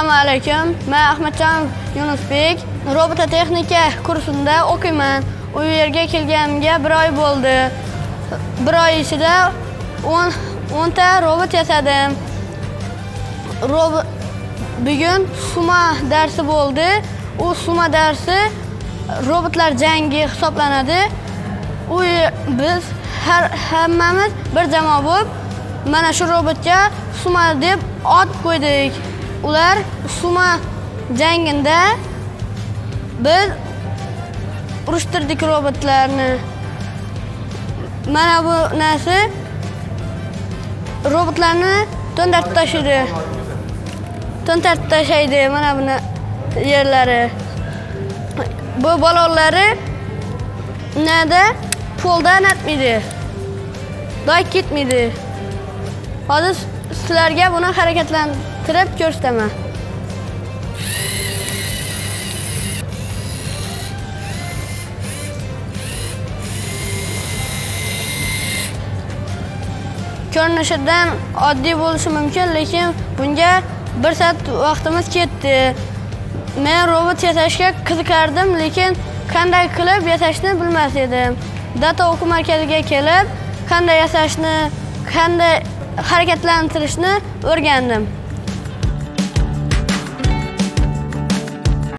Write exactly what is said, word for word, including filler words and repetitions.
Assalomu alaykum. Men Ahmadjon Yunusbek. Robototexnika kursida o'qiyman. U yerga kelganimga bir oy bo'ldi. Bir oy ichida o'n ta robot yasadim. Robot bugun suma darsi bo'ldi. U suma darsi robotlar jangi hisoblanadi. U biz har hammamiz bir jamoa bo'lib mana shu robotga suma deb ot qo'ydik. Ular suma jangida biz urushtirdik robotlarni. Mana bu narsa robotlarni to'ntarib tashlaydi. To'ntarib tashlaydi mana buni yerlari. Bu balonlari nada poldan atmaydi. Doy ketmaydi. Hozir sizlarga buni harakatlantirib ko'rsataman. Ko'rinishidan oddiy bo'lishi mumkin, lekin bunga bir soat vaqtimiz ketdi. Men robot yasashga qiziqardim, lekin qanday qilib yasashni bilmas edim. Data o'quv markaziga kelib, qanday yasashni, qanday harakatlantirishni o'rgandim.